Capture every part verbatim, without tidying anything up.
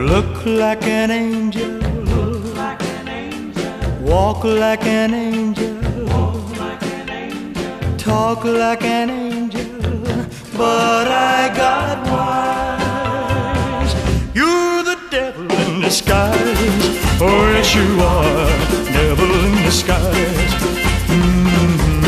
look like an angel, walk like an angel, talk like an angel, but I got wise. You're the devil in disguise, oh yes you are, devil in disguise. Mm-hmm.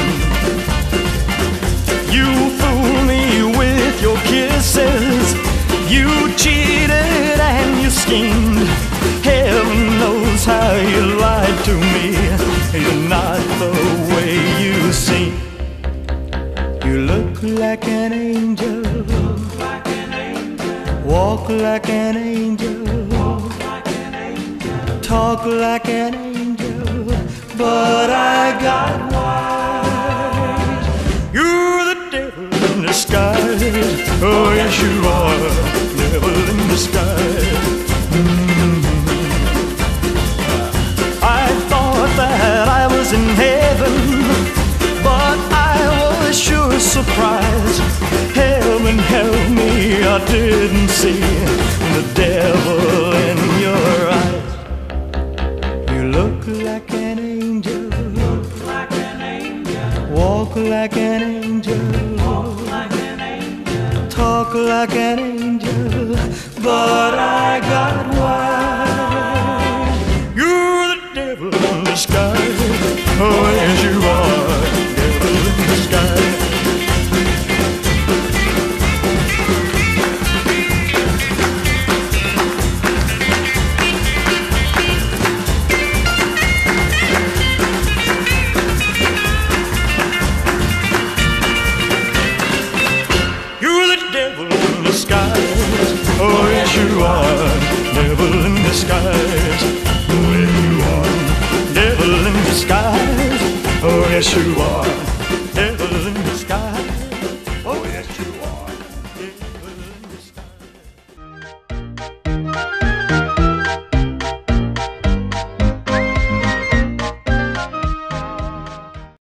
You fool me with your kisses, you cheated and you schemed. Heaven knows how you lied to me. You're not the way you seem. You look like an angel, walk like an angel, talk like an angel, but I got wise. You're the devil in disguise, oh yes you are, devil in disguise. Mm-hmm. I thought that I was in heaven, but I was sure surprised. Heaven help me, I didn't see the devil in your eyes. You look like an angel, walk like an angel, talk like an angel, but I got wise. You're the devil in disguise, oh yes you are, devil in disguise. Devil in disguise, oh yes you are, devil in disguise. Oh yes you are, devil in disguise, oh yes you are.